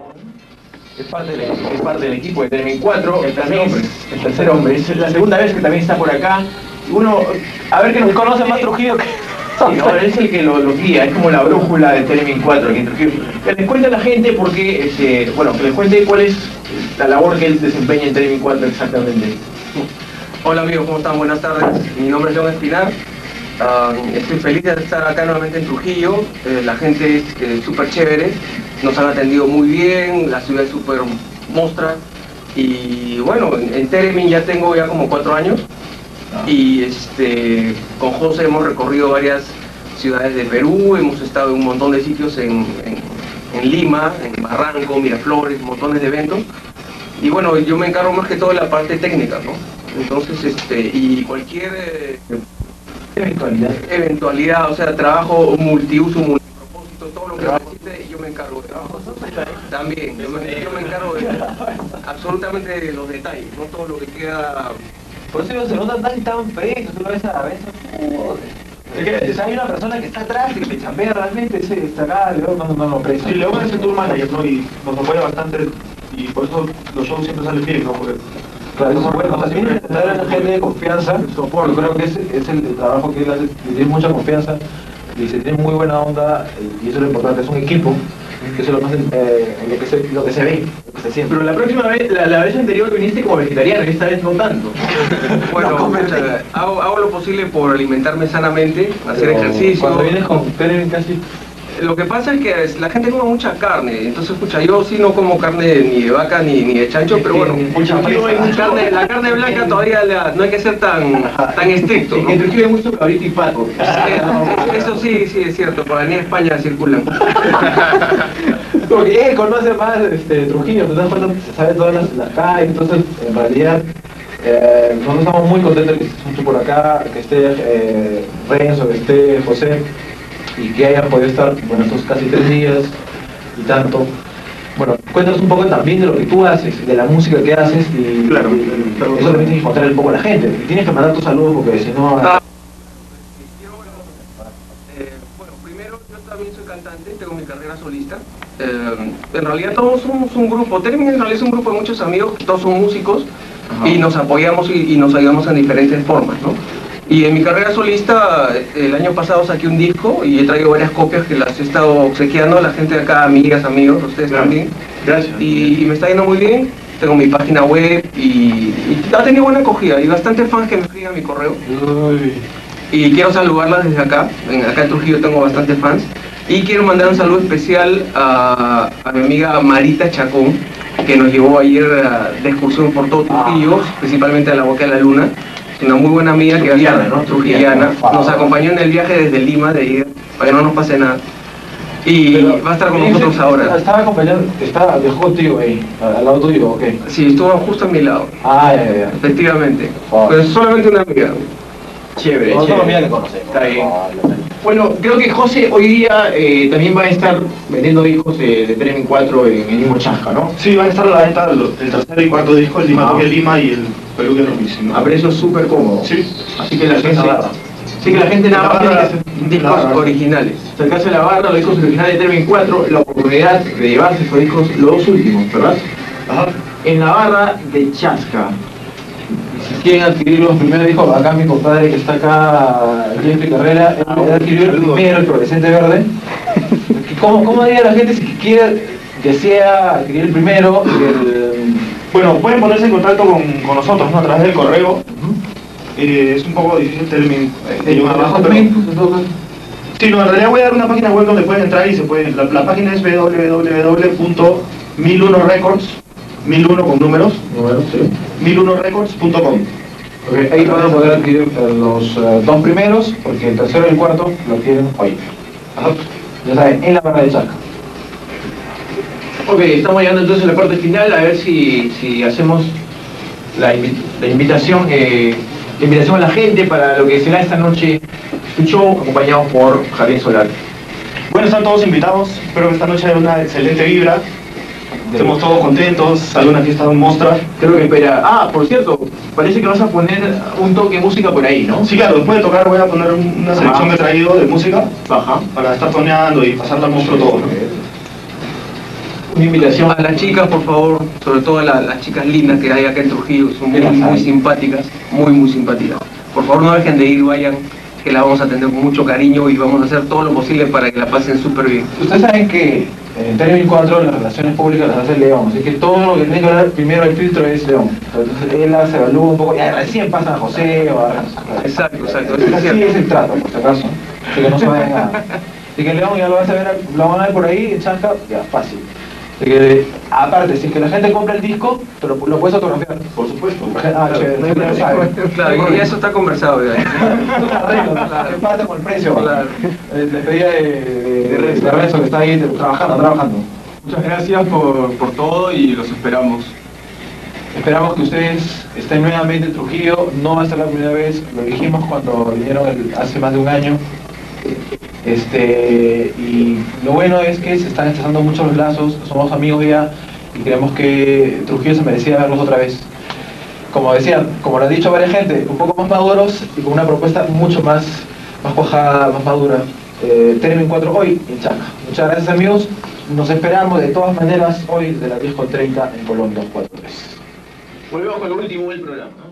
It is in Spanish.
Es parte del equipo de Termin 4, el tercer hombre. Es la segunda vez que también está por acá. Uno, a ver que nos conoce más Trujillo que... Sí, no, es el que lo guía, es como la brújula de Termin 4 aquí en Trujillo. Que les cuente a la gente porque, bueno, que les cuente cuál es la labor que él desempeña en Termin 4 exactamente. Hola amigos, ¿cómo están? Buenas tardes. Mi nombre es John Espinar. Estoy feliz de estar acá nuevamente en Trujillo. La gente es súper chévere, nos han atendido muy bien, la ciudad es súper mostra. Y bueno, en Theremin ya tengo como 4 años. Y con José hemos recorrido varias ciudades de Perú, hemos estado en un montón de sitios en Lima, en Barranco, Miraflores, montones de eventos. Y bueno, yo me encargo más que todo de la parte técnica, ¿no? Entonces, y cualquier eventualidad, o sea, trabajo multiuso, multipropósito, todo lo que necesite, yo me encargo de trabajo. También, yo me encargo de absolutamente de los detalles, no todo lo que queda. Por eso se notan tan frescos, tú lo ves a veces. Es que hay una persona que está atrás y que chambea realmente, está acá, León no lo aprecia. Sí, León es el tour manager, ¿no? Y nos apoya bastante, y por eso los shows siempre salen bien, ¿no? Porque claro, eso es bueno, o sea, si vienes a tener a la gente de confianza, yo creo que es el trabajo que él hace, que tiene mucha confianza y se tiene muy buena onda, y eso es lo importante, es un equipo, que eso es lo más lo que se ve, lo que se siente. Pero la próxima vez, la vez anterior viniste como vegetariano y esta vez no tanto. Bueno, hago lo posible por alimentarme sanamente, hacer ejercicio. Cuando vienes con Theremin casi... Lo que pasa es que la gente come mucha carne, entonces escucha, yo sí no como carne ni de vaca ni de chancho, pero bueno, la carne blanca todavía no hay que ser tan estricto, ¿no? En Trujillo hay mucho cabrito y pato. Eso sí es cierto, por aquí en España circulan. Porque él conoce más Trujillo, te das cuenta que se sabe todas las calles, entonces en realidad nosotros estamos muy contentos de que estés mucho por acá, que esté Renzo, que esté José, y que hayan podido estar, bueno, estos casi 3 días y tanto. Bueno, cuéntanos un poco también de lo que tú haces, de la música que haces, y claro. Eso también tienes que contarle un poco a la gente, y tienes que mandar tus saludos porque si no... Bueno, primero yo también soy cantante, tengo mi carrera solista. En realidad todos somos un grupo, Theremin en realidad es un grupo de muchos amigos, todos son músicos. Ajá. Y nos apoyamos y nos ayudamos en diferentes formas, ¿no? Y en mi carrera solista, el año pasado saqué un disco y he traído varias copias que las he estado obsequiando a la gente de acá, amigas, amigos, ustedes también. Gracias. Y me está yendo muy bien, tengo mi página web y ha tenido buena acogida y bastantes fans que me escriben a mi correo. Uy. Y quiero saludarlas desde acá, acá en Trujillo tengo bastantes fans. Y quiero mandar un saludo especial a mi amiga Marita Chacón, que nos llevó ayer de excursión por todo Trujillo, principalmente a la Boca de la Luna. Una muy buena amiga que trujillana, nos acompañó en el viaje desde Lima de ida, para que no nos pase nada. Y pero, va a estar con nosotros ahora. Estaba acompañado, dejó contigo ahí, al lado tuyo, ¿ok? Sí, estuvo justo a mi lado. Ah, ya. Efectivamente. Pero es solamente una amiga. Chévere, no, chévere. Amiga que conocemos. Está bien. Bueno, creo que José hoy día también va a estar vendiendo discos de Theremin 4 en el mismo Chasca, ¿no? Sí, van a estar a la venta el tercer y cuarto disco, el Lima Toque Lima y el Perú que es lo mismo. A precio súper cómodo. Sí. Así que la gente nada más tiene que hacer discos originales. Acercarse a la barra, los discos originales de Theremin 4, la oportunidad de llevarse esos discos, los 2 últimos, ¿verdad? Ajá. En la barra de Chasca. Si quieren adquirir los primeros discos, acá mi compadre que está acá, Jeffrey Carrera, él adquirió el primero, el Fluorescente Verde. ¿Cómo diría la gente si desea adquirir el primero? Bueno, pueden ponerse en contacto con nosotros, ¿no? A través del correo. Es un poco difícil Theremin abajo, pero... Sí, no, en realidad voy a dar una página web donde pueden entrar y se pueden... La página es www.1001records, 1001 con números, sí. 1001records.com. Okay, ahí van a poder adquirir los 2 primeros, porque el tercero y el cuarto lo adquieren hoy. Ajá. Ya saben, en la barra de Chasca. Ok, estamos llegando entonces a la parte final, a ver si hacemos la invitación a la gente para lo que será esta noche, un show acompañado por Javier Solar. Bueno, están todos invitados, espero que esta noche haya una excelente vibra. Estemos todos contentos, sale una fiesta de un monstruo. Creo que espera. Ah, por cierto, parece que vas a poner un toque de música por ahí, ¿no? Sí, claro, después de tocar voy a poner una selección que he traído de música. Ajá. Para estar toneando y pasarla al monstruo todo, ¿no? una invitación A las chicas, por favor, sobre todo a las chicas lindas que hay acá en Trujillo, son muy simpáticas, muy simpáticas. Por favor, no dejen de ir, vayan, que la vamos a atender con mucho cariño y vamos a hacer todo lo posible para que la pasen súper bien. Ustedes saben que en términos 4 las relaciones públicas las hace León, así que todo lo que tiene que hablar primero el filtro es León. Entonces él se evalúa un poco, ya recién pasan a José o a... Exacto, así es el trato, por si acaso. Así que no se vayan a... Así que León ya lo vas a ver, lo van a ver por ahí, en Chanca, ya, fácil. Así que, aparte, si es que la gente compra el disco, pero lo puedes autografiar. Por supuesto. Ah, chévere, no sabe. Claro, y eso está conversado ya. ¿Qué pasa con el precio? Claro. Despedida de Renzo que está ahí trabajando. Muchas gracias por todo y los esperamos. Esperamos que ustedes estén nuevamente en Trujillo, no va a ser la primera vez, lo dijimos cuando vinieron hace más de un año. Y lo bueno es que se están estrechando mucho los lazos, somos amigos ya y creemos que Trujillo se merecía verlos otra vez. Como decían, como lo han dicho varias gente, un poco más maduros y con una propuesta mucho más cuajada, más madura. Termin 4 hoy en Chanca. Muchas gracias amigos, nos esperamos de todas maneras hoy de las 10:30 en Colón 243. Volvemos con lo último del programa.